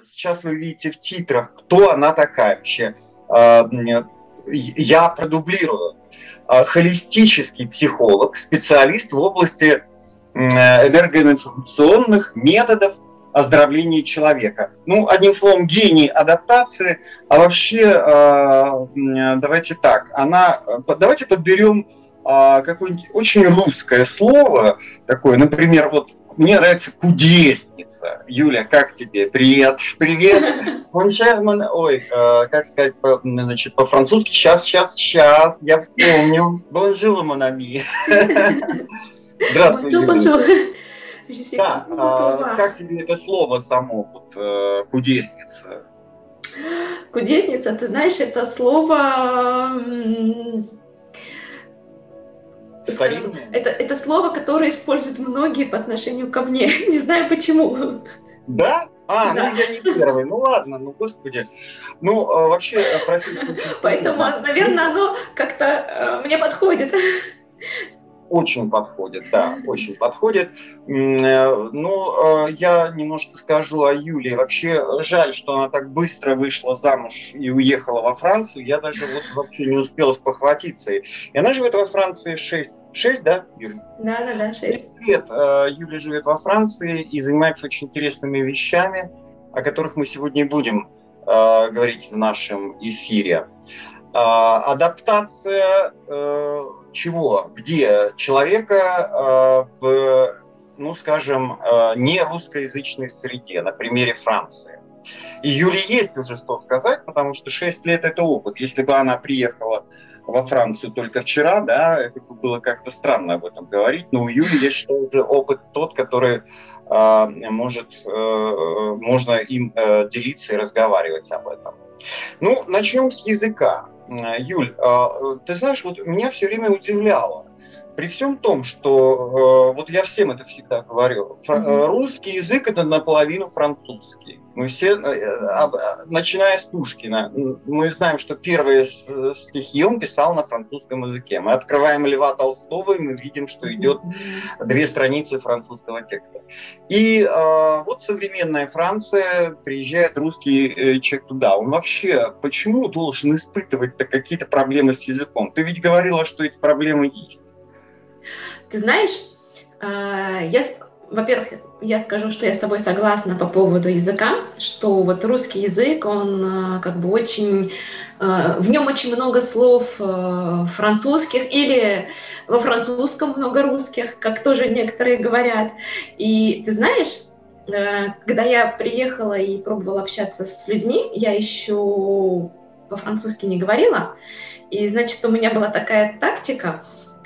сейчас вы видите в титрах, кто она такая вообще. Я продублирую. Холистический психолог, специалист в области энергоинформационных методов оздоровления человека. Ну, одним словом, гений адаптации. А вообще, давайте так, давайте подберем какое-нибудь очень русское слово, такое, например, вот мне нравится кудесница. Юля, как тебе? Привет. Привет. Ой, как сказать, значит, по-французски? Сейчас, я вспомню. Bonjour, mon ami. Здравствуй, Юля. Да, как тебе это слово само, вот, кудесница? Кудесница, ты знаешь, это слово... Скажем, это слово, которое используют многие по отношению ко мне. Не знаю почему. Да? Да. Ну я не первый. Ну ладно, ну господи. Ну, вообще, простите. Поэтому, наверное, оно как-то мне подходит. Очень подходит, да, очень подходит. Ну, я немножко скажу о Юле. Вообще, жаль, что она так быстро вышла замуж и уехала во Францию. Я даже вот вообще не успела спохватиться. И она живет во Франции 6, да, Юля? Да, 6 лет. Юля живет во Франции и занимается очень интересными вещами, о которых мы сегодня будем говорить в нашем эфире. Адаптация чего? Где? Человека в, ну, скажем, не русскоязычной среде, на примере Франции. И Юле есть уже что сказать, потому что 6 лет – это опыт. Если бы она приехала во Францию только вчера, да, это было как-то странно об этом говорить, но у Юли, я считаю, уже опыт тот, который можно им делиться и разговаривать об этом. Ну, начнем с языка. Юль, ты знаешь, вот меня все время удивляло, при всем том, что, вот я всем это всегда говорю, русский язык – это наполовину французский. Мы все, начиная с Пушкина, мы знаем, что первые стихи он писал на французском языке. Мы открываем Льва Толстого, и мы видим, что идет 2 страницы французского текста. И вот современная Франция, приезжает русский человек туда. Он вообще почему должен испытывать какие-то проблемы с языком? Ты ведь говорила, что эти проблемы есть. Ты знаешь, во-первых, я скажу, что я с тобой согласна по поводу языка, что вот русский язык, он как бы очень, в нем очень много слов французских, или во французском много русских, как тоже некоторые говорят. И ты знаешь, когда я приехала и пробовала общаться с людьми, я еще по-французски не говорила, и, значит, у меня была такая тактика,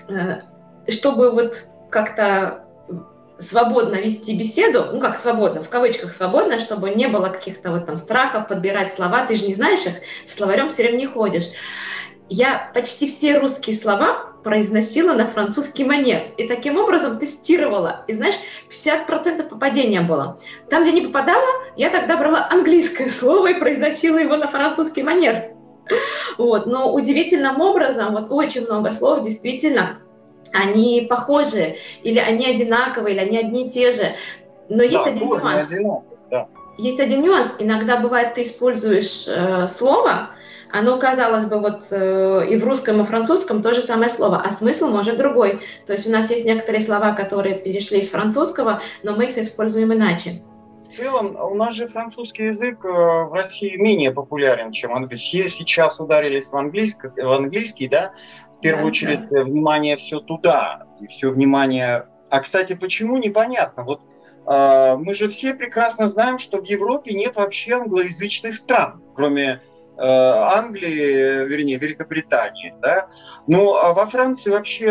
чтобы вот как-то свободно вести беседу, ну как свободно, в кавычках свободно, чтобы не было каких-то вот там страхов подбирать слова, ты же не знаешь их, с словарем все время не ходишь. Я почти все русские слова произносила на французский манер, и таким образом тестировала, и знаешь, 50% попадения было. Там, где не попадала, я тогда брала английское слово и произносила его на французский манер. Вот. Но удивительным образом, вот очень много слов действительно, они похожи, или они одинаковые, или они одни и те же. Но есть один нюанс. Да. Есть один нюанс. Иногда бывает, ты используешь слово, оно, казалось бы, вот и в русском, и в французском то же самое слово, а смысл может другой. То есть у нас есть некоторые слова, которые перешли из французского, но мы их используем иначе. В целом, у нас же французский язык в России менее популярен, чем английский. Все сейчас ударились в английский, да, в первую очередь внимание все туда, и все внимание... А, кстати, почему, непонятно. Вот мы же все прекрасно знаем, что в Европе нет вообще англоязычных стран, кроме Англии, вернее, Великобритании, да. Ну, а во Франции вообще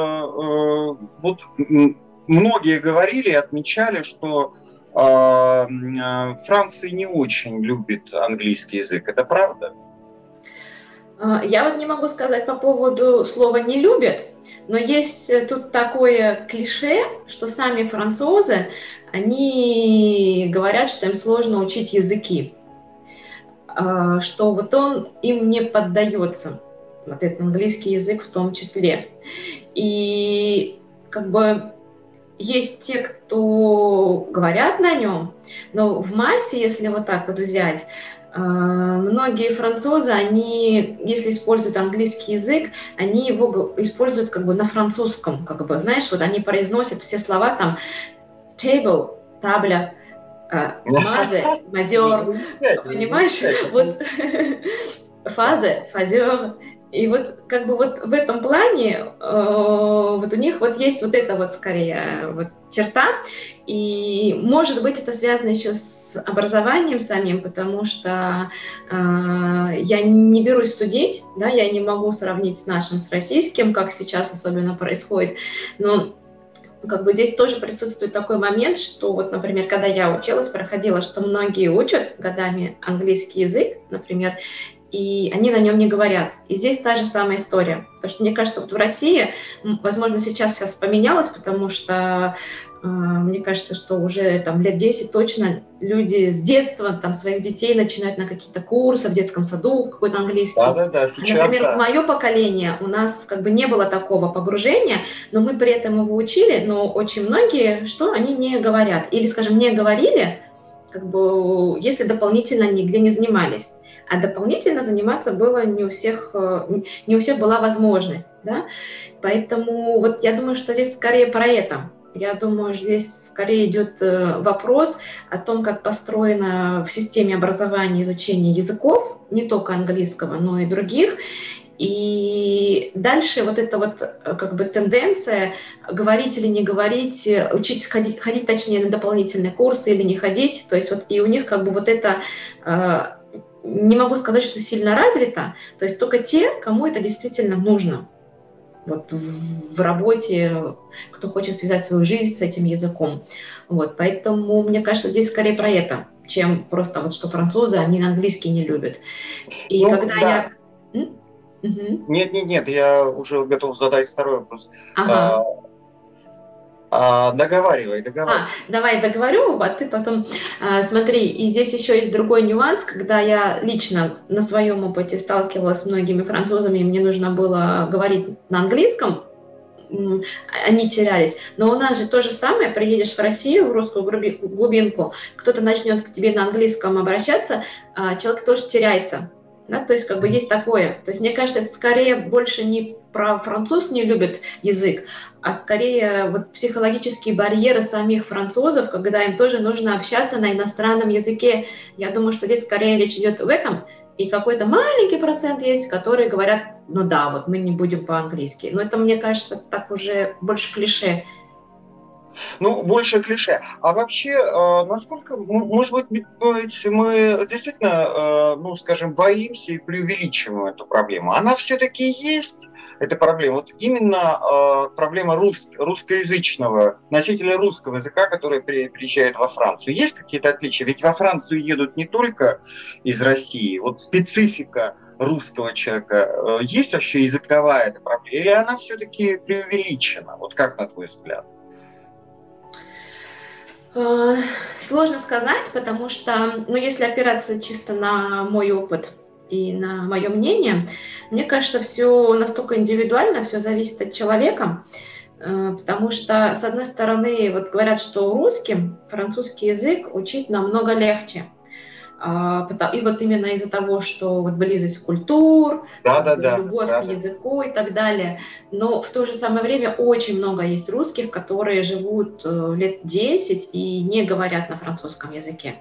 вот многие говорили и отмечали, что Франция не очень любит английский язык. Это правда? Я вот не могу сказать по поводу слова «не любят», но есть тут такое клише, что сами французы, они говорят, что им сложно учить языки, что вот он им не поддается, вот этот английский язык в том числе. И как бы есть те, кто говорят на нем, но в массе, если вот так вот взять, многие французы, они, если используют английский язык, они его используют как бы на французском, как бы, знаешь, вот они произносят все слова там table, табля, мазе, Ну, мазер, замечательно, понимаешь, замечательно. вот Да. фазы, фазер. И вот как бы вот в этом плане вот у них вот есть вот эта вот скорее вот черта, и может быть это связано еще с образованием самим, потому что я не берусь судить, да, я не могу сравнить с нашим, с российским, как сейчас особенно происходит, но как бы здесь тоже присутствует такой момент, что вот, например, когда я училась, проходила, что многие учат годами английский язык, например, и они на нем не говорят. И здесь та же самая история. Потому что, мне кажется, вот в России, возможно, сейчас поменялось, потому что мне кажется, что уже там лет 10 точно люди с детства там своих детей начинают на какие-то курсы в детском саду, какой-то английский. Да-да-да, А, сейчас например, да. мое поколение, у нас как бы не было такого погружения, но мы при этом его учили, но очень многие, что они не говорят. Или, скажем, не говорили, как бы, если дополнительно нигде не занимались. А дополнительно заниматься было не у всех была возможность, да? Поэтому вот я думаю, что здесь скорее про это. Я думаю, здесь скорее идет вопрос о том, как построено в системе образования изучение языков, не только английского, но и других. И дальше вот эта вот как бы тенденция говорить или не говорить, учить ходить точнее на дополнительные курсы или не ходить. То есть вот и у них как бы вот это не могу сказать, что сильно развито, то есть только те, кому это действительно нужно. Вот в работе, кто хочет связать свою жизнь с этим языком. Вот, поэтому, мне кажется, здесь скорее про это, чем просто вот что французы, они на английский не любят. И Ну, когда да. я... Мгм. Нет, я уже готов задать второй вопрос. А, Ага. договаривай, договаривай. Давай договорю, а ты потом смотри. И здесь еще есть другой нюанс, когда я лично на своем опыте сталкивалась с многими французами, и мне нужно было говорить на английском, они терялись. Но у нас же то же самое, приедешь в Россию, в русскую глубинку, кто-то начнет к тебе на английском обращаться, человек тоже теряется. Да? То есть как бы есть такое. То есть мне кажется, это скорее больше не про француз не любит язык, а скорее вот психологические барьеры самих французов, когда им тоже нужно общаться на иностранном языке. Я думаю, что здесь скорее речь идет в этом, и какой-то маленький процент есть, которые говорят, ну да, вот мы не будем по-английски. Но это, мне кажется, так уже больше клише. Ну, больше клише. А вообще, насколько, может быть, мы действительно, ну, скажем, боимся и преувеличиваем эту проблему? Она все-таки есть, эта проблема. Вот именно проблема русскоязычного, носителя русского языка, который приезжает во Францию. Есть какие-то отличия? Ведь во Францию едут не только из России. Вот специфика русского человека. Есть вообще языковая эта проблема? Или она все-таки преувеличена? Вот как, на твой взгляд? Сложно сказать, потому что, ну, если опираться чисто на мой опыт и на мое мнение, мне кажется, все настолько индивидуально, все зависит от человека, потому что, с одной стороны, вот говорят, что русским французский язык учить намного легче, и вот именно из-за того, что вот близость культур, Да, как да, бы да, любовь к да, да. языку и так далее. Но в то же самое время очень много есть русских, которые живут лет 10 и не говорят на французском языке.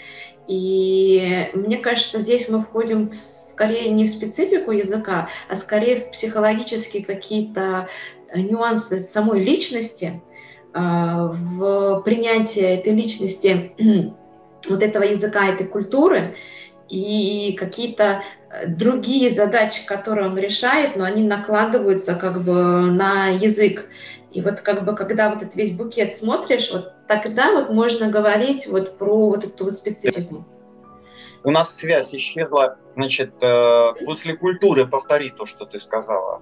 И мне кажется, здесь мы входим скорее не в специфику языка, а скорее в психологические какие-то нюансы самой личности, в принятие этой личности вот этого языка, этой культуры, и какие-то другие задачи, которые он решает, но они накладываются как бы на язык. И вот как бы когда вот этот весь букет смотришь, вот тогда вот можно говорить вот про вот эту вот специфику. У нас связь исчезла. Значит, после культуры повтори то, что ты сказала.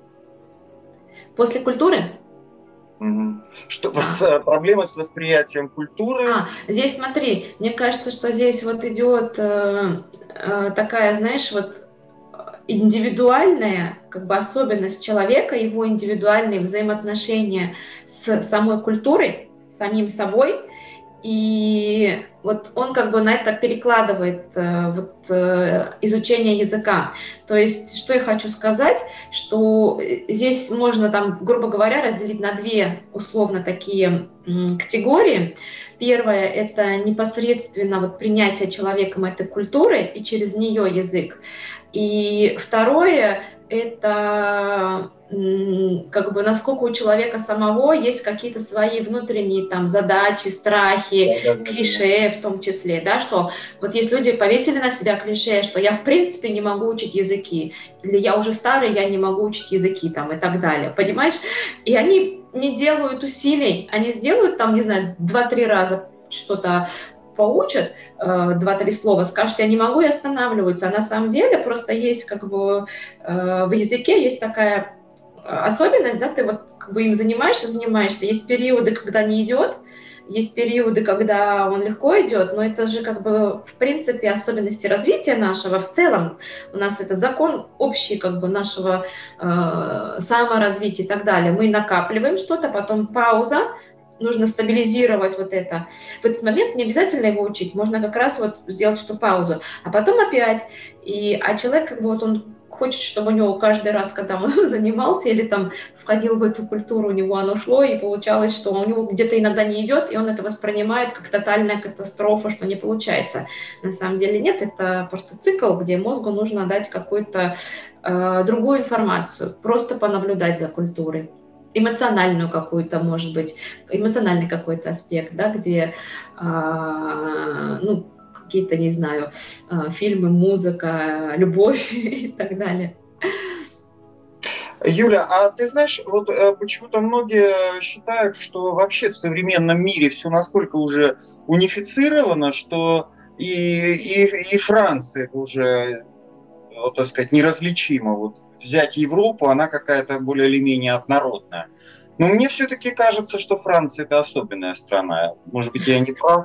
После культуры? Что, А, проблема с восприятием культуры. здесь смотри, мне кажется, что здесь вот идет такая, знаешь, вот индивидуальная как бы особенность человека, его индивидуальные взаимоотношения с самой культурой, самим собой. И вот он как бы на это перекладывает изучение языка. То есть, что я хочу сказать, что здесь можно там, грубо говоря, разделить на две условно такие категории. Первое – это непосредственно вот принятие человеком этой культуры и через нее язык. И второе – это как бы насколько у человека самого есть какие-то свои внутренние там задачи, страхи, клише в том числе, да, что вот есть люди повесили на себя клише, что я в принципе не могу учить языки, или я уже старый, я не могу учить языки там и так далее, понимаешь? И они не делают усилий, они сделают там, не знаю, 2-3 раза что-то поучат, 2-3 слова, скажут, я не могу, и останавливаются. А на самом деле просто есть как бы в языке есть такая особенность, да, ты вот как бы им занимаешься, есть периоды, когда не идет, есть периоды, когда он легко идет, но это же как бы в принципе особенности развития нашего в целом. У нас это закон общий как бы нашего саморазвития и так далее. Мы накапливаем что-то, потом пауза, нужно стабилизировать вот это. В этот момент не обязательно его учить, можно как раз вот сделать эту паузу, а потом опять. А человек как бы вот он хочет, чтобы у него каждый раз, когда он занимался или там входил в эту культуру, у него оно шло, и получалось, что у него где-то иногда не идет, и он это воспринимает как тотальная катастрофа, что не получается. На самом деле нет, это просто цикл, где мозгу нужно дать какую-то другую информацию, просто понаблюдать за культурой. Эмоциональную какую-то, может быть, эмоциональный какой-то аспект, да, где, ну, какие-то, не знаю, фильмы, музыка, любовь и так далее. Юля, а ты знаешь, вот почему-то многие считают, что вообще в современном мире все настолько уже унифицировано, что и Франция уже, вот, так сказать, неразличима. Вот взять Европу, она какая-то более или менее однородная. Но мне все-таки кажется, что Франция – это особенная страна. Может быть, я не прав?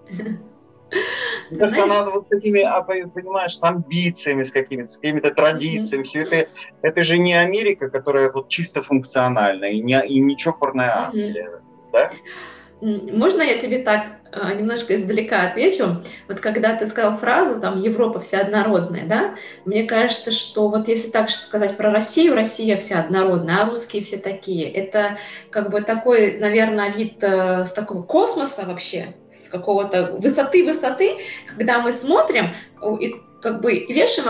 Это страна вот такими, понимаешь, с амбициями, с какими-то традициями. Все это же не Америка, которая вот чисто функциональная, и не чопорная Англия. Да? Можно я тебе так немножко издалека отвечу? Вот когда ты сказал фразу, там, Европа вся однородная, да? Мне кажется, что вот если так сказать про Россию, Россия вся однородная, а русские все такие. Это как бы такой, наверное, вид с такого космоса вообще, с какого-то высоты, когда мы смотрим и как бы вешаем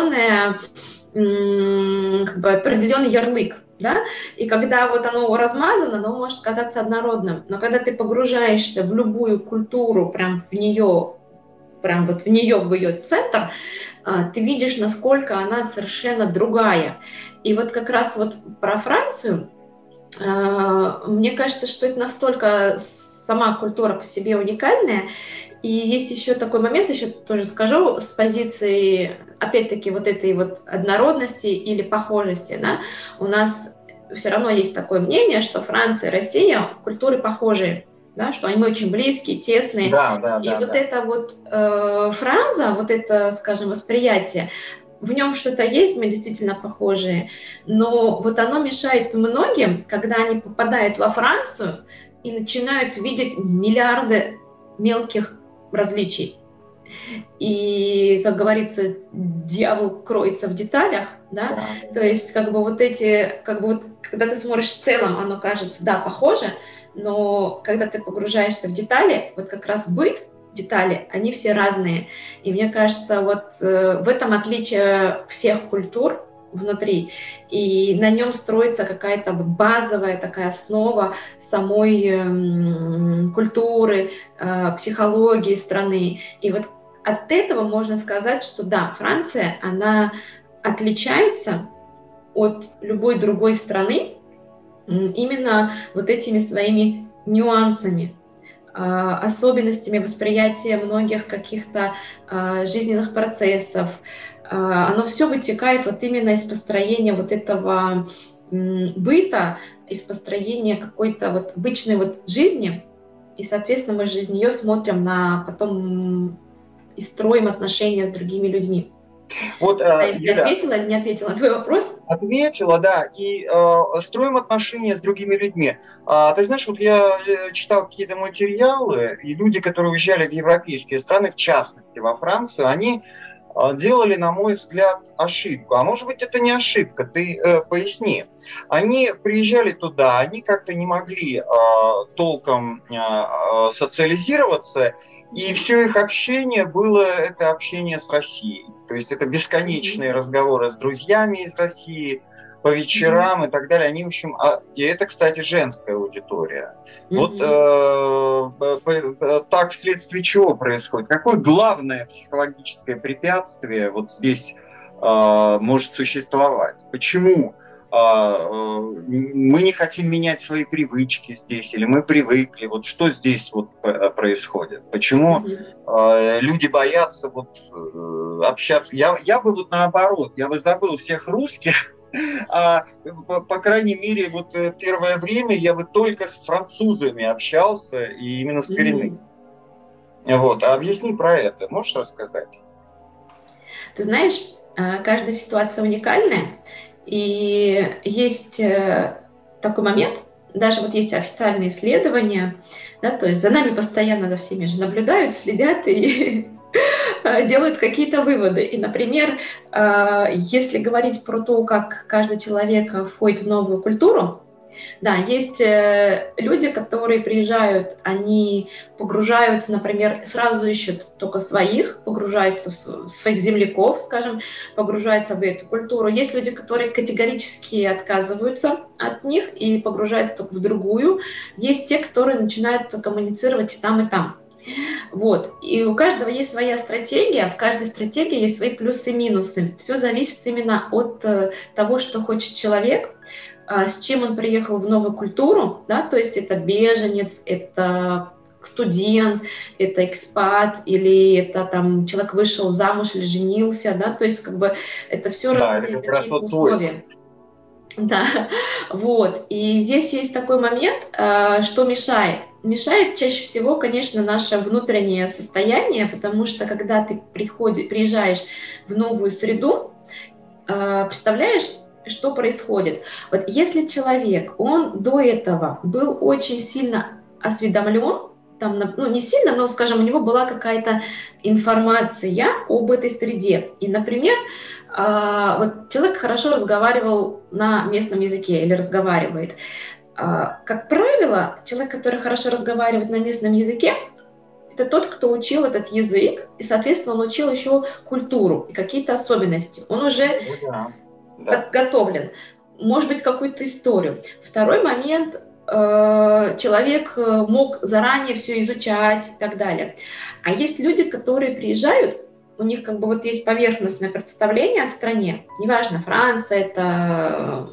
определенный ярлык. Да? И когда вот оно размазано, оно может казаться однородным. Но когда ты погружаешься в любую культуру, прям в ее, в ее центр, ты видишь, насколько она совершенно другая. И вот как раз вот про Францию, мне кажется, что это настолько сама культура по себе уникальная. И есть еще такой момент, еще тоже скажу, с позиции, опять-таки, вот этой вот однородности или похожести, да, у нас все равно есть такое мнение, что Франция и Россия культуры похожие, да, что они очень близкие, тесные. Эта вот фраза, вот это, скажем, восприятие, в нем что-то есть, мы действительно похожие, но вот оно мешает многим, когда они попадают во Францию и начинают видеть миллиарды мелких различий. И, как говорится, дьявол кроется в деталях, да? То есть, как бы вот эти, как бы вот, когда ты смотришь в целом, оно кажется, да, похоже, но когда ты погружаешься в детали, вот как раз быт, детали, они все разные. И мне кажется, вот в этом отличие всех культур внутри, и на нем строится какая-то базовая такая основа самой культуры, психологии страны. И вот от этого можно сказать, что да, Франция, она отличается от любой другой страны именно вот этими своими нюансами, особенностями восприятия многих каких-то жизненных процессов. Оно все вытекает вот именно из построения вот этого быта, из построения какой-то вот обычной вот жизни, и, соответственно, мы же из нее смотрим на потом и строим отношения с другими людьми. Вот, А я не Юля, ответила или не ответила на твой вопрос? ответила, да, и строим отношения с другими людьми. Ты знаешь, вот я читал какие-то материалы, и люди, которые уезжали в европейские страны, в частности во Францию, они делали, на мой взгляд, ошибку. А может быть, это не ошибка, ты поясни. Они приезжали туда, они как-то не могли толком социализироваться, и все их общение было это общение с Россией. То есть это бесконечные разговоры с друзьями из России по вечерам и так далее. Они, в общем, и это, кстати, женская аудитория. Вот так вследствие чего происходит? Какое главное психологическое препятствие вот здесь может существовать? Почему мы не хотим менять свои привычки здесь, или мы привыкли? Вот что здесь вот происходит? Почему люди боятся вот общаться? Я бы вот наоборот, я бы забыл всех русских, по крайней мере, вот первое время я бы только с французами общался, и именно с коренными. Вот. А объясни про это, можешь рассказать? Ты знаешь, каждая ситуация уникальная, и есть такой момент, даже вот есть официальные исследования, да, то есть за нами постоянно, за всеми же наблюдают, следят и делают какие-то выводы. И, например, если говорить про то, как каждый человек входит в новую культуру, да, есть люди, которые приезжают, они погружаются, например, сразу ищут только своих, погружаются в своих земляков, скажем, погружаются в эту культуру. Есть люди, которые категорически отказываются от них и погружаются только в другую. Есть те, которые начинают коммуницировать и там, и там. Вот. И у каждого есть своя стратегия, в каждой стратегии есть свои плюсы и минусы. Все зависит именно от того, что хочет человек, с чем он приехал в новую культуру, да, то есть это беженец, это студент, это экспат, или это там человек вышел замуж или женился, да, то есть как бы это все разные какие-то условия. Да, вот. И здесь есть такой момент, что мешает. Мешает чаще всего, конечно, наше внутреннее состояние, потому что когда ты приезжаешь в новую среду, представляешь, что происходит. Вот если человек, он до этого был очень сильно осведомлен, там, ну не сильно, но, скажем, у него была какая-то информация об этой среде. И, например, вот человек хорошо разговаривал на местном языке или разговаривает. Как правило, человек, который хорошо разговаривает на местном языке, это тот, кто учил этот язык, и, соответственно, он учил еще культуру и какие-то особенности. Он уже подготовлен, может быть, какую-то историю. Второй момент, человек мог заранее все изучать и так далее. А есть люди, которые приезжают, у них как бы вот есть поверхностное представление о стране, неважно, Франция, это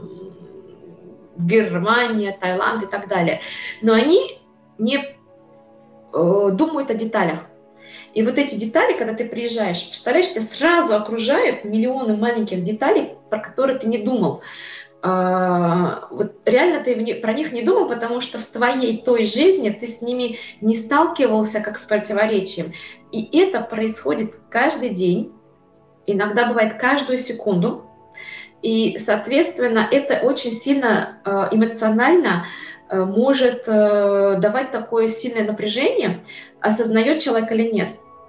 Германия, Таиланд и так далее, но они не думают о деталях. И вот эти детали, когда ты приезжаешь, представляешь, тебя сразу окружают миллионы маленьких деталей, про которые ты не думал. Вот реально ты про них не думал, потому что в твоей той жизни ты с ними не сталкивался как с противоречием. И это происходит каждый день, иногда бывает каждую секунду. И, соответственно, это очень сильно эмоционально может давать такое сильное напряжение, осознает человек или нет.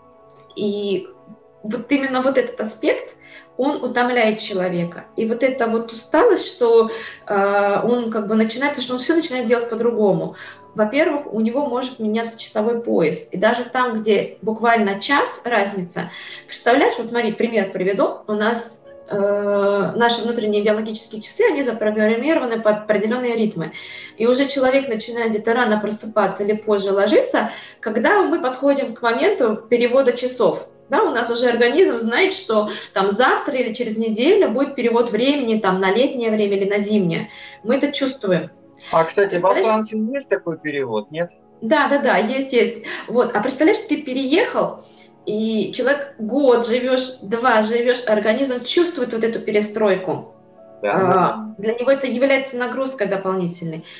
И вот именно вот этот аспект, он утомляет человека. И вот эта вот усталость, что он как бы начинает, потому что он все начинает делать по-другому. Во-первых, у него может меняться часовой пояс. И даже там, где буквально час разница, представляешь, вот смотри, пример приведу. У нас наши внутренние биологические часы, они запрограммированы под определенные ритмы. И уже человек начинает где-то рано просыпаться или позже ложиться, когда мы подходим к моменту перевода часов. Да, у нас уже организм знает, что там завтра или через неделю будет перевод времени там, на летнее время или на зимнее. Мы это чувствуем. А, кстати, во Франции есть такой перевод, нет? Да, есть. Вот. А представляешь, ты переехал, и человек год живешь, 2 живешь, организм чувствует вот эту перестройку. Да. Для него это является нагрузкой дополнительной.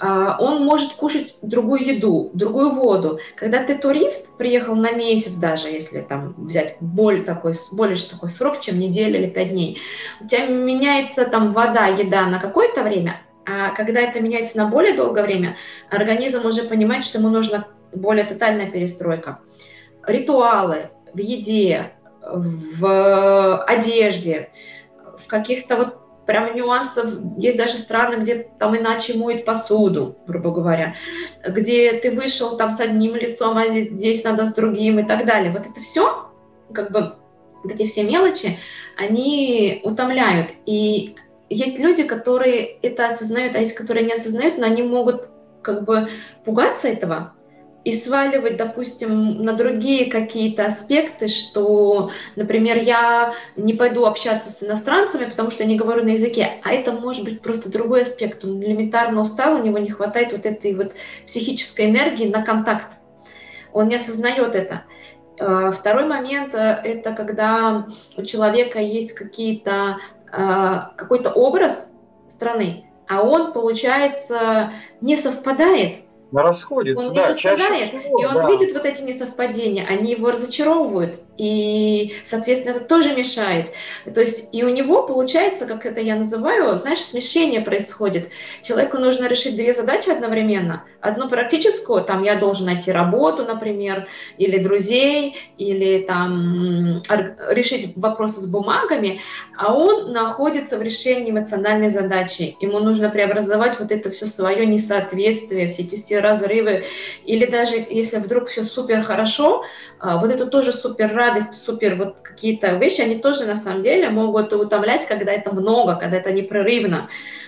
он может кушать другую еду, другую воду. Когда ты турист, приехал на месяц даже, если там взять более такой срок, чем неделя или 5 дней, у тебя меняется там вода, еда на какое-то время, а когда это меняется на более долгое время, организм уже понимает, что ему нужна более тотальная перестройка. Ритуалы в еде, в одежде, в каких-то вот прям нюансов. Есть даже страны, где там иначе моют посуду, грубо говоря, где ты вышел там с одним лицом, а здесь надо с другим и так далее. Вот это все, как бы, эти все мелочи, они утомляют. И есть люди, которые это осознают, а есть, которые не осознают, но они могут как бы пугаться этого и сваливать, допустим, на другие какие-то аспекты, что, например, я не пойду общаться с иностранцами, потому что я не говорю на языке, а это может быть просто другой аспект. Он элементарно устал, у него не хватает вот этой вот психической энергии на контакт. Он не осознает это. Второй момент – это когда у человека есть какой-то образ страны, а он, получается, не совпадает. Расходится, Он не да, чаще совпадает, всего, и он да. видит вот эти несовпадения, они его разочаровывают, и, соответственно, это тоже мешает. То есть и у него получается, как это я называю, знаешь, смешение происходит. Человеку нужно решить две задачи одновременно. Одну практическую, там я должен найти работу, например, или друзей, или там решить вопросы с бумагами, а он находится в решении эмоциональной задачи. Ему нужно преобразовать вот это все свое несоответствие, все эти все разрывы, или даже если вдруг все супер хорошо, вот это тоже супер радость, супер вот какие-то вещи, они тоже на самом деле могут утомлять, когда это много, когда это непрерывно.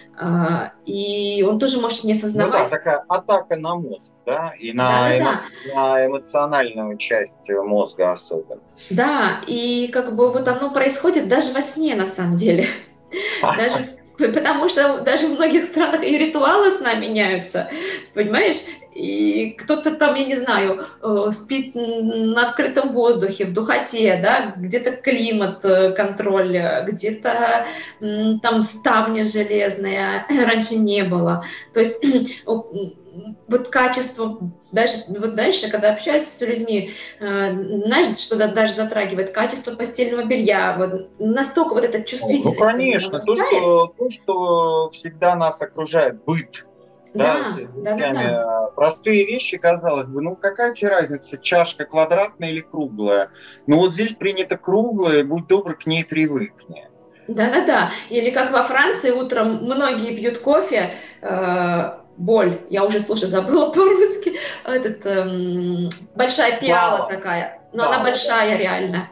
И он тоже может не осознавать. Ну да, такая атака на мозг, да, и на эмоциональную часть мозга особенно. Да, и как бы вот оно происходит даже во сне на самом деле. Потому что даже в многих странах и ритуалы сна меняются, понимаешь? И кто-то там, я не знаю, спит на открытом воздухе, в духоте, да, где-то климат, контроль, где-то там ставни железные, раньше не было. То есть вот качество, даже вот дальше, когда общаюсь с людьми, знаешь, что даже затрагивает качество постельного белья, вот настолько вот эта чувствительность. Ну, конечно, то, что всегда нас окружает, быт. Да. Простые вещи, казалось бы, ну какая тебе разница, чашка квадратная или круглая? Ну вот здесь принято круглая, будь добр, к ней привыкни. Да. Или как во Франции утром многие пьют кофе, боль, я уже, слушай, забыла по-русски, большая пиала такая, но она большая реально.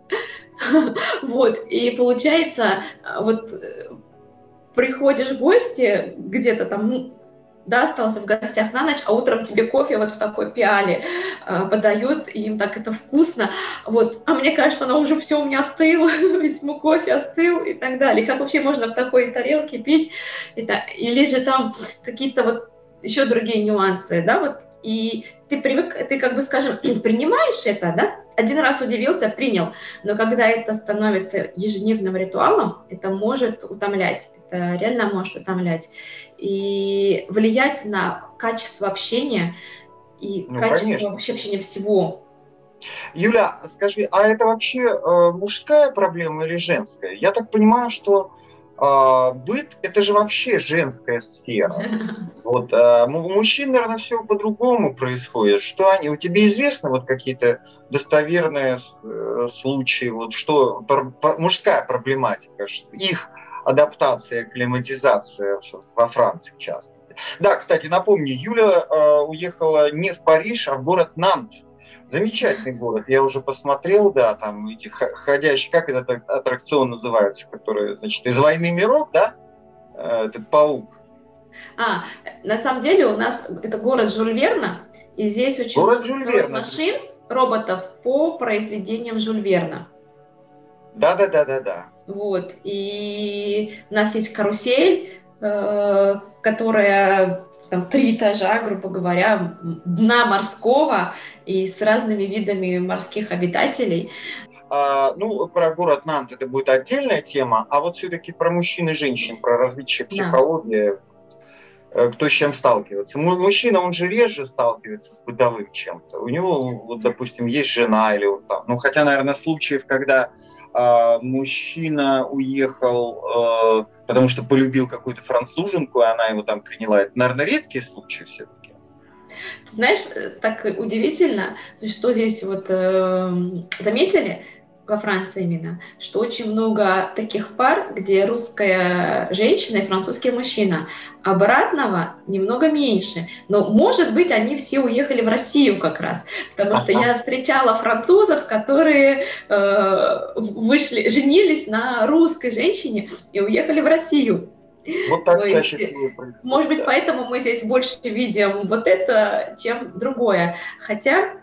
Вот, и получается, вот приходишь в гости, где-то там, да, остался в гостях на ночь, а утром тебе кофе вот в такой пиале подают, и им так это вкусно, вот, а мне кажется, оно уже все у меня остыло, весь мой кофе остыл и так далее. Как вообще можно в такой тарелке пить? Или же там какие-то вот еще другие нюансы, да, вот, и ты привык, ты как бы, скажем, принимаешь это, да, один раз удивился, принял, но когда это становится ежедневным ритуалом, это может утомлять, это реально может утомлять и влиять на качество общения и качество вообще общения всего. Юля, скажи, а это вообще мужская проблема или женская? Я так понимаю, что быт – это же вообще женская сфера. Вот, у мужчин, наверное, все по-другому происходит. Что у тебя известны вот какие-то достоверные случаи, вот что мужская проблематика, их адаптация, акклиматизация во Франции, в частности. Да, кстати, напомню, Юля уехала не в Париж, а в город Нант. Замечательный город, я уже посмотрел, да, там эти ходящие, как этот аттракцион называется, который, значит, из «Войны миров», да, этот паук. На самом деле у нас это город Жюль Верна, и здесь очень много машин, роботов по произведениям Жюль Верна. Да. Вот, и у нас есть карусель, которая там 3 этажа, грубо говоря, дна морского и с разными видами морских обитателей. Ну, про город Нант это будет отдельная тема, а вот все-таки про мужчин и женщин, про различия психологии. кто с чем сталкивается. Мужчина, он же реже сталкивается с бытовым чем-то. У него, вот, допустим, есть жена или он там. Ну, хотя, наверное, случаев, когда мужчина уехал, потому что полюбил какую-то француженку, и она его там приняла, это, наверное, редкие случаи все-таки. Знаешь, так удивительно, что здесь вот заметили, во Франции именно, что очень много таких пар, где русская женщина и французский мужчина. Обратного немного меньше. Но, может быть, они все уехали в Россию как раз. Потому что я встречала французов, которые женились на русской женщине и уехали в Россию. Вот так чаще всего происходит. Может быть, поэтому мы здесь больше видим вот это, чем другое. Хотя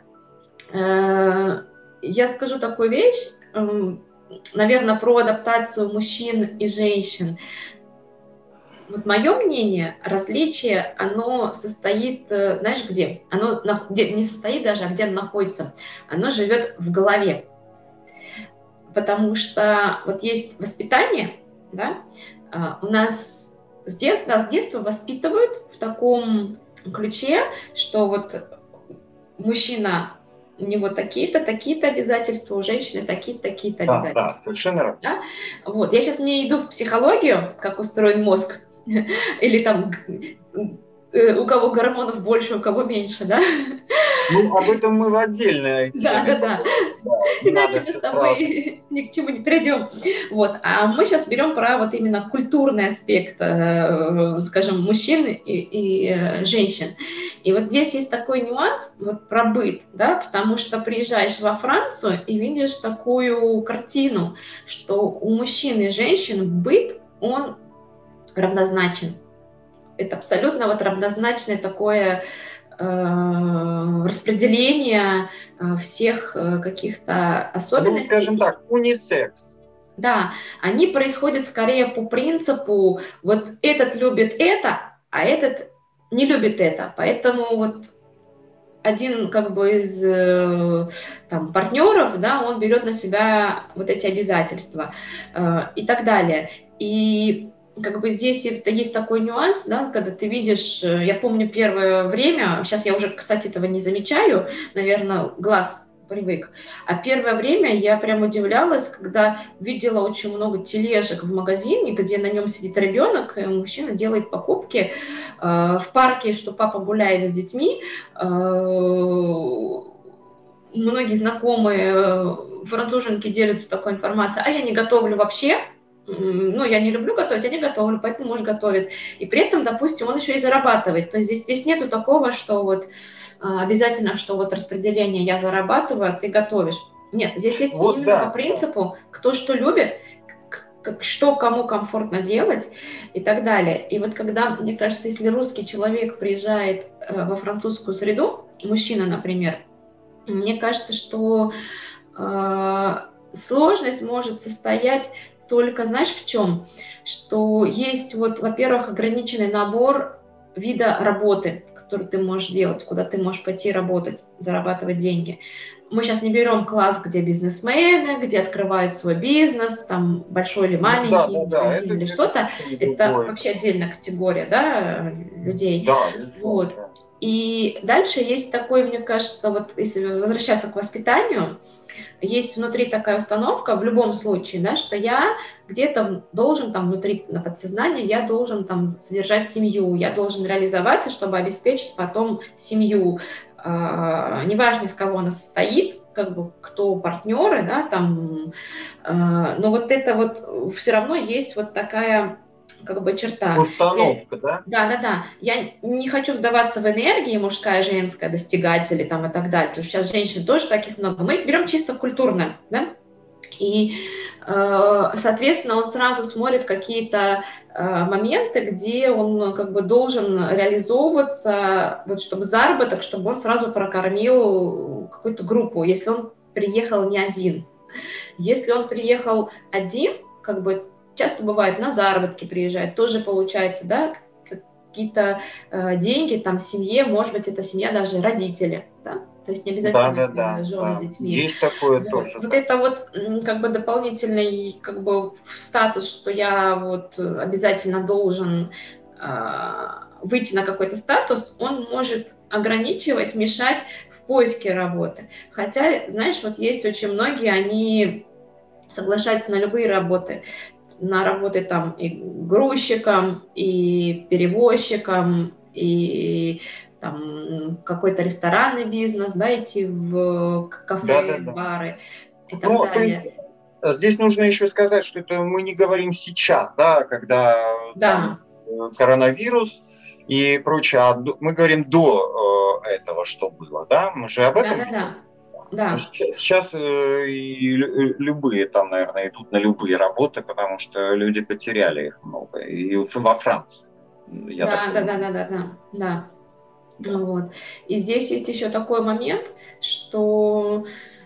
я скажу такую вещь, наверное, про адаптацию мужчин и женщин. Вот мое мнение, различие, оно состоит, знаешь, где? Оно не состоит даже, а где оно находится. Оно живет в голове. Потому что вот есть воспитание, да, у нас с детства воспитывают в таком ключе, что вот мужчина, у него такие-то обязательства, у женщины такие-то обязательства. Да, совершенно верно. Да? Вот. Я сейчас не иду в психологию, как устроен мозг, или там у кого гормонов больше, у кого меньше, да? Ну, об этом мы в отдельной теме. Да. Иначе мы с тобой ни к чему не придем. Вот. А мы сейчас берем про вот именно культурный аспект, скажем, мужчин и женщин. И вот здесь есть такой нюанс, вот про быт, да, потому что приезжаешь во Францию и видишь такую картину, что у мужчин и женщин быт, он равнозначен. Это абсолютно вот равнозначное такое распределение всех каких-то особенностей. Ну, скажем так, унисекс. Да, они происходят скорее по принципу, вот этот любит это, а этот не любит это. Поэтому вот один как бы из там, партнеров, да, он берет на себя вот эти обязательства и так далее. И как бы здесь есть такой нюанс, да, когда ты видишь, я помню первое время, сейчас я уже, кстати, этого не замечаю, наверное, глаз привык, а первое время я прям удивлялась, когда видела очень много тележек в магазине, где на нем сидит ребенок, и мужчина делает покупки в парке, что папа гуляет с детьми. Многие знакомые француженки делятся такой информацией, а я не готовлю вообще, ну, я не люблю готовить, я не готовлю, поэтому муж готовит. И при этом, допустим, он еще и зарабатывает. То есть здесь нету такого, что вот обязательно, что вот распределение я зарабатываю, а ты готовишь. Нет, здесь есть вот, именно по принципу, кто что любит, что кому комфортно делать и так далее. И вот когда, мне кажется, если русский человек приезжает во французскую среду, мужчина, например, мне кажется, что сложность может состоять только, знаешь, в чем? Что есть вот, во-первых, ограниченный набор вида работы, который ты можешь делать, куда ты можешь пойти работать, зарабатывать деньги. Мы сейчас не берем класс, где бизнесмены, где открывают свой бизнес, там большой или маленький, магазин или что-то. Это вообще отдельная категория, да, людей. Да, вот. И дальше есть такой, мне кажется, вот если возвращаться к воспитанию, есть внутри такая установка в любом случае, да, что я где-то должен там внутри на подсознании, я должен там содержать семью, я должен реализоваться, чтобы обеспечить потом семью. Неважно, из кого она состоит, как бы кто партнеры, да, там, но вот это вот все равно есть вот такая как бы черта. Установка, да? Да. Я не хочу вдаваться в энергии мужская, женская, достигатели там и так далее, потому что сейчас женщин тоже таких много. Мы берем чисто культурно, да? И, соответственно, он сразу смотрит какие-то моменты, где он как бы должен реализовываться, вот, чтобы заработок, чтобы он сразу прокормил какую-то группу, если он приехал не один. Если он приехал один, как бы часто бывает на заработки приезжает, тоже получается, да, какие-то деньги там семье, может быть, это семья даже родители, да? То есть не обязательно жены с детьми. Есть такое тоже. Вот это вот как бы дополнительный как бы статус, что я вот обязательно должен выйти на какой-то статус, он может ограничивать, мешать в поиске работы. Хотя, знаешь, вот есть очень многие, они соглашаются на любые работы, на работы там и грузчиком, и перевозчиком, и там какой-то ресторанный бизнес, да, идти в кафе, Да-да-да. бары и так Ну, то есть далее. здесь нужно еще сказать, что это мы не говорим сейчас, да, когда там Да, коронавирус и прочее, мы говорим до этого, что было, да, мы же об да, этом да, говорим. да, да. Сейчас и любые там, наверное, идут на любые работы, потому что люди потеряли их много. И во Франции, я так Да, да, да, понимаю. да, да, да, да. Да. Ну вот. И здесь есть еще такой момент, что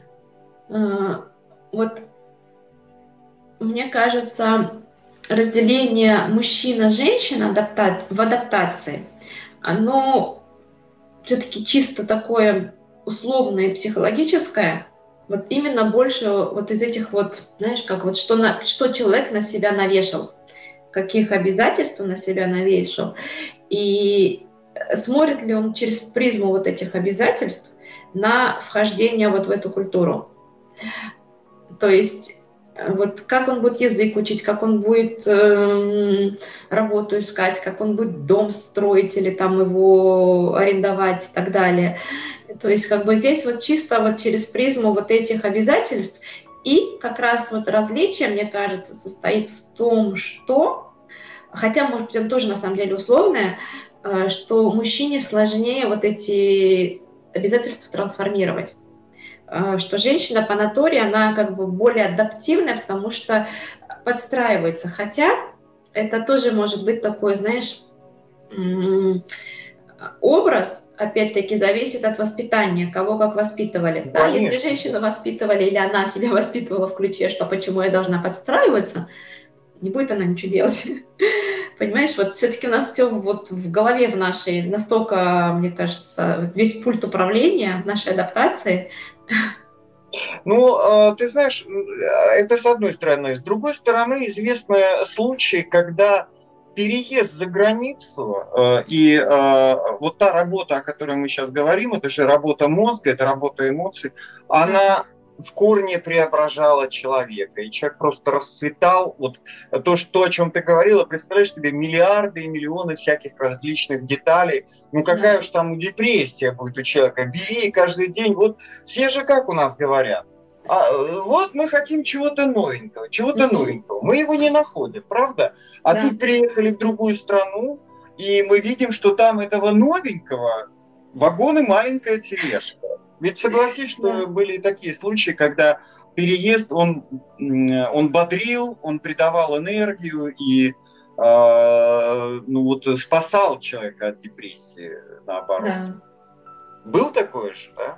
вот мне кажется, разделение мужчина-женщина в адаптации, оно все-таки чисто такое условное и психологическое, вот именно больше вот из этих вот, знаешь, как вот что человек на себя навешал, каких обязательств он на себя навешал, и смотрит ли он через призму вот этих обязательств на вхождение вот в эту культуру. То есть вот как он будет язык учить, как он будет работу искать, как он будет дом строить или там его арендовать и так далее. То есть как бы здесь вот чисто вот через призму вот этих обязательств. И как раз вот различие, мне кажется, состоит в том, что, хотя, может быть, это тоже на самом деле условное, что мужчине сложнее вот эти обязательства трансформировать. Что женщина по натуре, она как бы более адаптивная, потому что подстраивается. Хотя это тоже может быть такой, знаешь, образ, опять-таки, зависит от воспитания, кого как воспитывали. Да, если Конечно. женщину воспитывали или она себя воспитывала в ключе, что почему я должна подстраиваться, не будет она ничего делать. Понимаешь, вот все-таки у нас все вот в голове в нашей настолько, мне кажется, весь пульт управления нашей адаптации. Ну, ты знаешь, это с одной стороны. С другой стороны, известны случаи, когда переезд за границу и вот та работа, о которой мы сейчас говорим, это же работа мозга, это работа эмоций, она в корне преображала человека, и человек просто расцветал. Вот то, о чем ты говорила, представляешь себе миллиарды и миллионы всяких различных деталей. Ну какая уж там депрессия будет у человека, бери каждый день. Вот все же как у нас говорят. Вот мы хотим чего-то новенького, чего-то новенького. Мы его не находим, правда? А тут приехали в другую страну, и мы видим, что там этого новенького вагон и маленькая тележка. Ведь согласись, что были такие случаи, когда переезд, он бодрил, он придавал энергию и ну вот спасал человека от депрессии, наоборот. Да. Был такое же, да?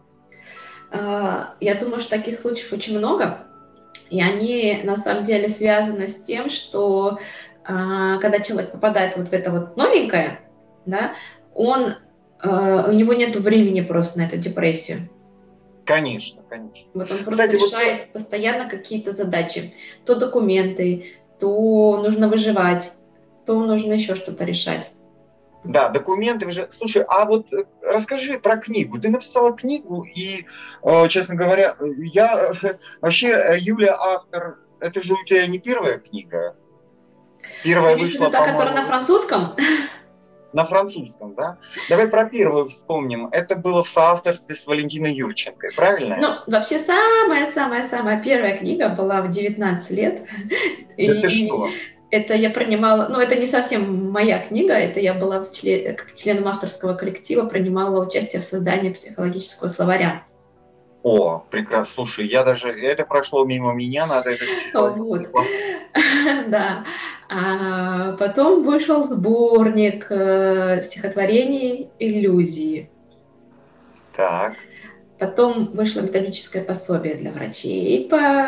Я думаю, что таких случаев очень много, и они на самом деле связаны с тем, что когда человек попадает вот в это вот новенькое, да, у него нет времени просто на эту депрессию. Конечно, конечно. Вот он просто решает постоянно какие-то задачи. То документы, то нужно выживать, то нужно еще что-то решать. Да, документы уже. Слушай, а вот расскажи про книгу. Ты написала книгу, и, честно говоря, я вообще, Юля, автор, это же у тебя не первая книга? Первая вышла, по-моему, которая на французском? На французском, да? Давай про первую вспомним. Это было в соавторстве с Валентиной Юрченко, правильно? Ну, вообще самая-самая-самая первая книга была в 19 лет. Да ты что? Это я принимала, ну, это не совсем моя книга, это я была как членом авторского коллектива, принимала участие в создании психологического словаря. О, прекрасно. Слушай, это прошло мимо меня, надо это читать. Вот. Да. Потом вышел сборник стихотворений «Иллюзии». Так. Потом вышло методическое пособие для врачей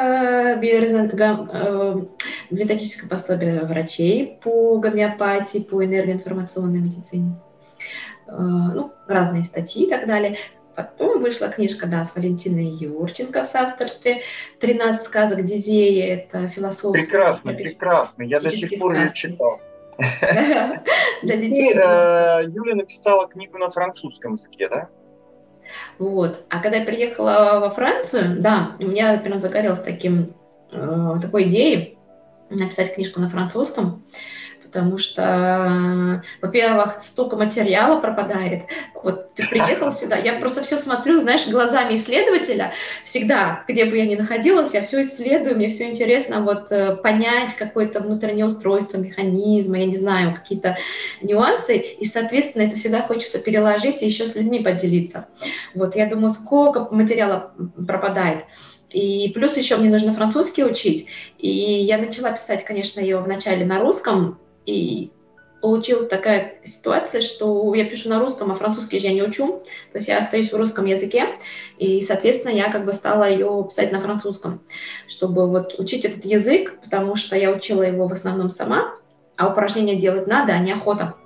методическое пособие врачей по гомеопатии, по энергоинформационной медицине. Ну, разные статьи и так далее. Потом вышла книжка, да, с Валентиной Юрченко в соавторстве «13 сказок Дизея». Это философские. Прекрасно. Я до сих пор ее читал. Для И, детей. Юля написала книгу на французском языке, да? Вот. А когда я приехала во Францию, да, у меня прям загорелась такой идеей написать книжку на французском, потому что, во-первых, столько материала пропадает. Вот ты приехал сюда, я просто все смотрю, знаешь, глазами исследователя. Всегда, где бы я ни находилась, я все исследую, мне все интересно вот понять какое-то внутреннее устройство, механизмы, я не знаю, какие-то нюансы. И, соответственно, это всегда хочется переложить и еще с людьми поделиться. Вот я думаю, сколько материала пропадает. И плюс еще мне нужно французский учить. И я начала писать, конечно, ее вначале на русском, и получилась такая ситуация, что я пишу на русском, а французский же я не учу, то есть я остаюсь в русском языке, и, соответственно, я как бы стала ее писать на французском, чтобы вот учить этот язык, потому что я учила его в основном сама, а упражнения делать надо, а не охота.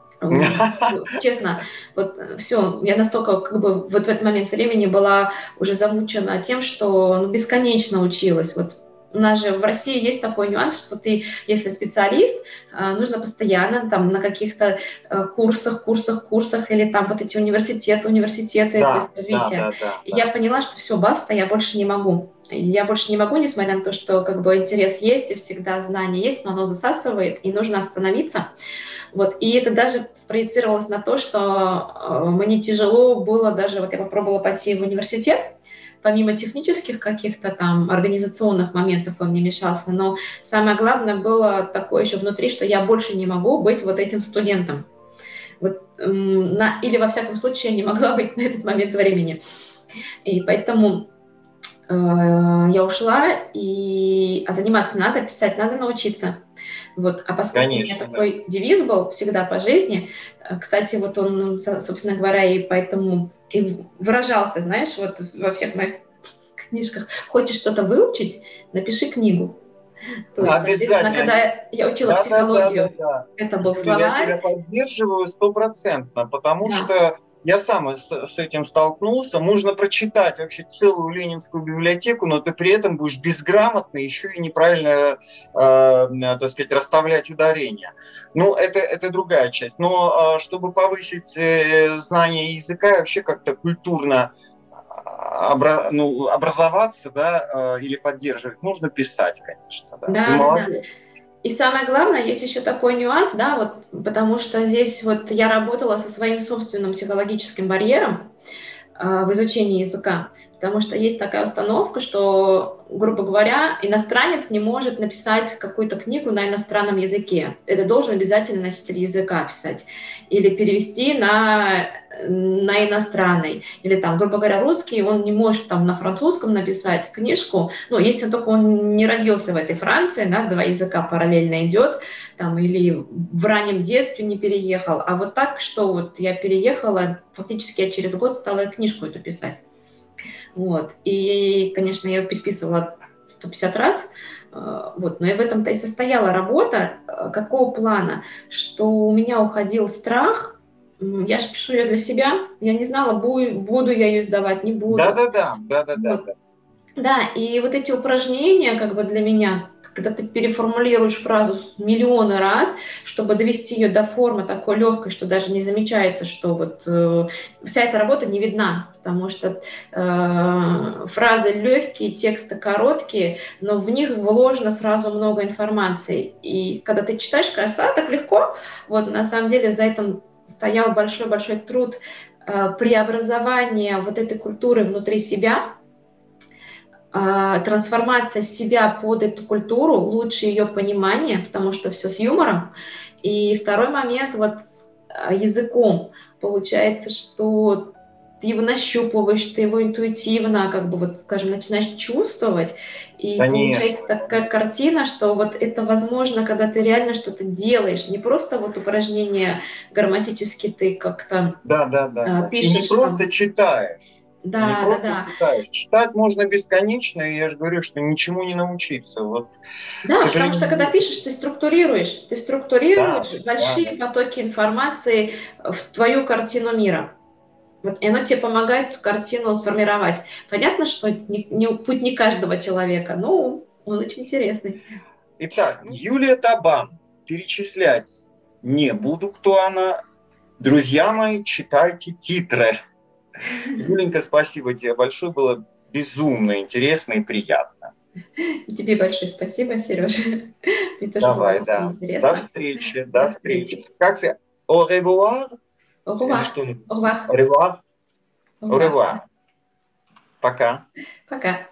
Честно, вот все, я настолько как бы вот в этот момент времени была уже замучена тем, что бесконечно училась. Вот у нас же в России есть такой нюанс, что ты, если специалист, нужно постоянно там на каких-то курсах или там вот эти университеты, то есть Да, да, развитие. да, да, И да. я поняла, что все, баста, я больше не могу. Я больше не могу, несмотря на то, что как бы интерес есть и всегда знание есть, но оно засасывает, и нужно остановиться. Вот. И это даже спроецировалось на то, что мне тяжело было даже, вот я попробовала пойти в университет, помимо технических каких-то там организационных моментов он мне мешался, но самое главное было такое еще внутри, что я больше не могу быть вот этим студентом. Вот, или, во всяком случае, я не могла быть на этот момент времени. И поэтому я ушла, а заниматься надо, писать надо научиться. Вот. А поскольку у меня Конечно, да. такой девиз был всегда по жизни, кстати, вот он, собственно говоря, и поэтому и выражался, знаешь, вот во всех моих книжках. Хочешь что-то выучить, напиши книгу. То есть, соответственно, Обязательно. когда я учила Да, да, да, да, психологию, да. это был Юля, я тебя словарь. поддерживаю стопроцентно, потому Да, что я сам с этим столкнулся. Можно прочитать вообще целую ленинскую библиотеку, но ты при этом будешь безграмотно еще и неправильно, так сказать, расставлять ударения. Ну, это другая часть. Но чтобы повысить знание языка и вообще как-то культурно образоваться, да, или поддерживать, нужно писать, конечно, да. Ты да, да, да. молодец. И самое главное, есть еще такой нюанс, да, вот, потому что здесь вот я работала со своим собственным психологическим барьером в изучении языка, потому что есть такая установка, что, грубо говоря, иностранец не может написать какую-то книгу на иностранном языке. Это должен обязательно носитель языка писать или перевести на иностранный. Или там, грубо говоря, русский, он не может там на французском написать книжку, ну, если только он не родился в этой Франции, да, два языка параллельно идет, там, или в раннем детстве не переехал. А вот так, что вот я переехала, фактически я через год стала книжку эту писать. Вот. И, конечно, я ее переписывала 150 раз, вот. Но и в этом-то и состояла работа. Какого плана? Что у меня уходил страх. Я же пишу ее для себя. Я не знала, буду я ее сдавать, не буду. Да-да-да, да-да-да. Вот. Да, и вот эти упражнения как бы для меня, когда ты переформулируешь фразу миллионы раз, чтобы довести ее до формы такой легкой, что даже не замечается, что вот вся эта работа не видна, потому что фразы легкие, тексты короткие, но в них вложено сразу много информации. И когда ты читаешь, кажется, так легко, вот на самом деле за этим стоял большой-большой труд преобразования вот этой культуры внутри себя, трансформация себя под эту культуру, лучше ее понимание, потому что все с юмором. И второй момент вот с языком. Получается, что ты его нащупываешь, ты его интуитивно, как бы вот, скажем, начинаешь чувствовать, и получается Конечно. такая картина, что вот это возможно, когда ты реально что-то делаешь, не просто вот упражнение грамматически ты как-то Да. И не пишешь просто там. читаешь. Не Да, да, просто да. читаешь. Читать можно бесконечно, и я же говорю, что ничему не научиться. Вот, к Да, потому что когда сожалению, пишешь, ты да, структурируешь большие да. потоки информации в твою картину мира. Вот, и оно тебе помогает эту картину сформировать. Понятно, что путь не каждого человека, но он очень интересный. Итак, Юлия Табан. Перечислять Не буду, кто она. Друзья мои, читайте титры. Юленька, спасибо тебе большое, было безумно интересно и приятно. И тебе большое спасибо, Сережа. Мне тоже было Давай, очень да. До интересно. встречи, До до встречи. встречи. Как ты? Au revoir? Au Или revoir. что? Au revoir. Au revoir? Au Au revoir. revoir. Пока. Пока.